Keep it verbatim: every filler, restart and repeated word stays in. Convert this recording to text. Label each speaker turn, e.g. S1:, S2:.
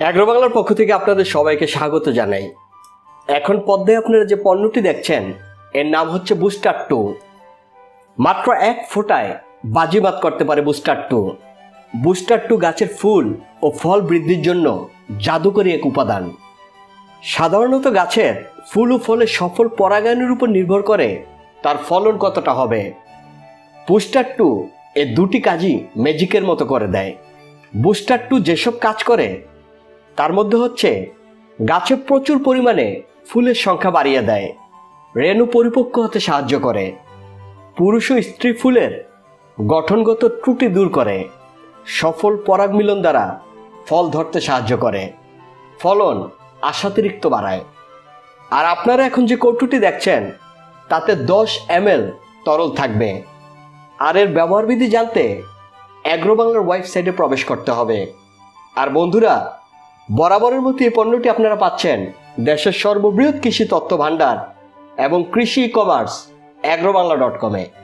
S1: Agro বাংলার পক্ষ থেকে আপনাদের সবাইকে স্বাগত জানাই। এখন পদ্মায় আপনারা যে পণ্যটি দেখছেন এর নাম হচ্ছে বুস্টার টু। মাত্র এক ফোঁটায় বাজিমাত করতে পারে বুস্টার টু। বুস্টার টু গাছের ফুল ও ফল বৃদ্ধির জন্য জাদুকরী এক উপাদান। সাধারণত গাছের ফুল ও ফলের সফল পরাগায়নের উপর নির্ভর করে তার ফলন কতটা হবে। বুস্টার টু এর দুটি কাজই ম্যাজিকের মতো করে দেয়। বুস্টার টু যেসব কাজ করে তার মধ্যে হচ্ছে গাছে প্রচুর পরিমাণে ফুলের সংখ্যা বাড়িয়ে দেয়, রেণু পরিপক্ক হতে সাহায্য করে, পুরুষ ও স্ত্রী ফুলের গঠনগত ত্রুটি দূর করে, সফল পরাগ মিলন দ্বারা ফল ধরতে সাহায্য করে, ফলন আশাতিরিক্ত বাড়ায়। আর আপনারা এখন যে কৌটোটি দেখছেন তাতে দশ এম এল তরল থাকবে। আর এর ব্যবহারবিধি জানতে অ্যাগ্রো বাংলার ওয়েবসাইটে প্রবেশ করতে হবে। আর বন্ধুরা, বরাবরের মতো এই পণ্যটি আপনারা পাচ্ছেন দেশের সর্ববৃহৎ কৃষি তথ্য ভাণ্ডার এবং কৃষি e commerce agro Bangla dot কমে।